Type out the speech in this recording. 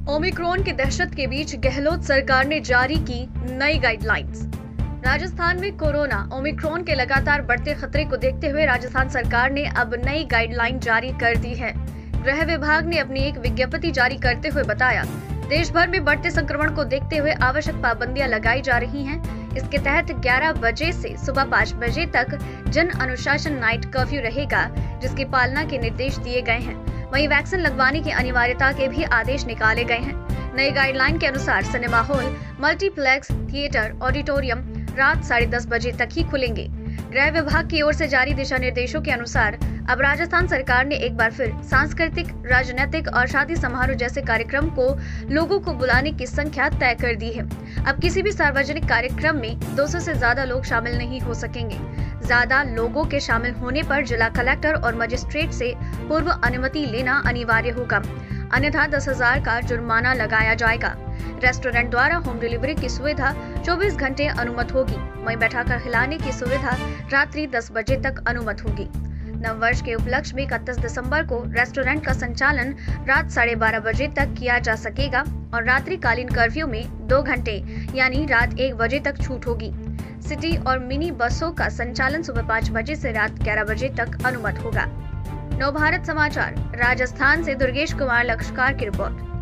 Omicron की दहशत के बीच गहलोत सरकार ने जारी की नई गाइडलाइंस। राजस्थान में कोरोना ओमिक्रॉन के लगातार बढ़ते खतरे को देखते हुए राजस्थान सरकार ने अब नई गाइडलाइन जारी कर दी है। गृह विभाग ने अपनी एक विज्ञप्ति जारी करते हुए बताया, देश भर में बढ़ते संक्रमण को देखते हुए आवश्यक पाबंदियां लगाई जा रही हैं। इसके तहत 11 बजे से सुबह 5 बजे तक जन अनुशासन नाइट कर्फ्यू रहेगा, जिसकी पालना के निर्देश दिए गए हैं। वहीं वैक्सीन लगवाने की अनिवार्यता के भी आदेश निकाले गए हैं। नई गाइडलाइन के अनुसार cinema hall, multiplex, theatre, auditorium रात 10:30 बजे तक ही खुलेंगे। गृह विभाग की ओर से जारी दिशा निर्देशों के अनुसार अब राजस्थान सरकार ने एक बार फिर सांस्कृतिक, राजनीतिक और शादी समारोह जैसे कार्यक्रम को लोगों को बुलाने की संख्या तय कर दी है। अब किसी भी सार्वजनिक कार्यक्रम में 200 से ज्यादा लोग शामिल नहीं हो सकेंगे। ज्यादा लोगों के शामिल होने पर जिला कलेक्टर और मजिस्ट्रेट से पूर्व अनुमति लेना अनिवार्य होगा, अन्यथा 10,000 का जुर्माना लगाया जाएगा। रेस्टोरेंट द्वारा होम डिलीवरी की सुविधा 24 घंटे अनुमत होगी। वहीं बैठाकर खिलाने की सुविधा रात्रि 10 बजे तक अनुमत होगी। नववर्ष के उपलक्ष्य में 31 दिसंबर को रेस्टोरेंट का संचालन रात 12:30 बजे तक किया जा सकेगा और रात्रिकालीन कर्फ्यू में 2 घंटे यानी रात 1 बजे तक छूट होगी। सिटी और मिनी बसों का संचालन सुबह 5 बजे से रात 11 बजे तक अनुमत होगा। नवभारत समाचार राजस्थान से दुर्गेश कुमार लक्षकार की रिपोर्ट।